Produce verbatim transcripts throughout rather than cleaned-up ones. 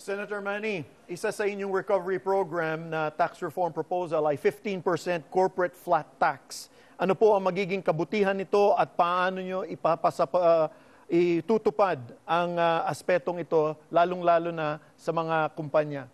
Senator Manny, isa sa inyong recovery program na tax reform proposal ay fifteen percent corporate flat tax. Ano po ang magiging kabutihan nito at paano nyo ipapasa, uh, itutupad ang uh, aspetong ito, lalong-lalo na sa mga kumpanya?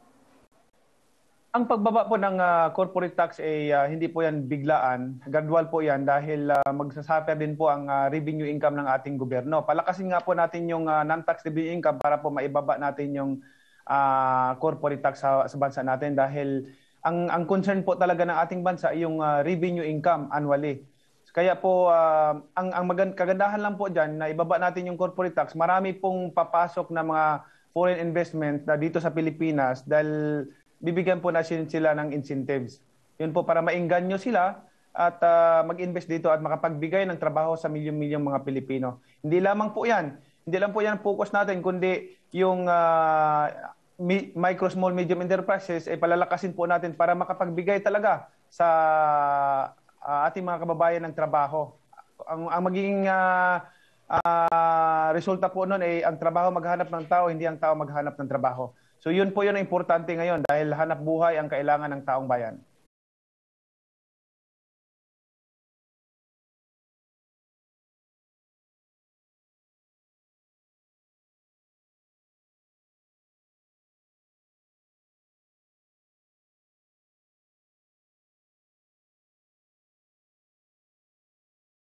Ang pagbaba po ng uh, corporate tax ay uh, hindi po yan biglaan. Gradual po yan dahil uh, magsasuffer din po ang uh, revenue income ng ating gobyerno. Palakasin nga po natin yung uh, non-tax revenue income para po maibaba natin yung uh, corporate tax sa, sa bansa natin dahil ang, ang concern po talaga ng ating bansa ay yung uh, revenue income annually. Kaya po uh, ang, ang magand- kagandahan lang po dyan na ibaba natin yung corporate tax. Marami pong papasok na mga foreign investment na dito sa Pilipinas dahil bibigyan po natin sila ng incentives. Yun po para maingganyo sila at uh, mag-invest dito at makapagbigay ng trabaho sa milyong-milyong mga Pilipino. Hindi lamang po yan. Hindi lang po yan focus natin, kundi yung uh, micro, small, medium enterprises ay palalakasin po natin para makapagbigay talaga sa uh, ating mga kababayan ng trabaho. Ang, ang magiging uh, uh, resulta po nun ay ang trabaho maghanap ng tao, hindi ang tao maghanap ng trabaho. So yun po yun ang importante ngayon dahil hanap buhay ang kailangan ng taong bayan.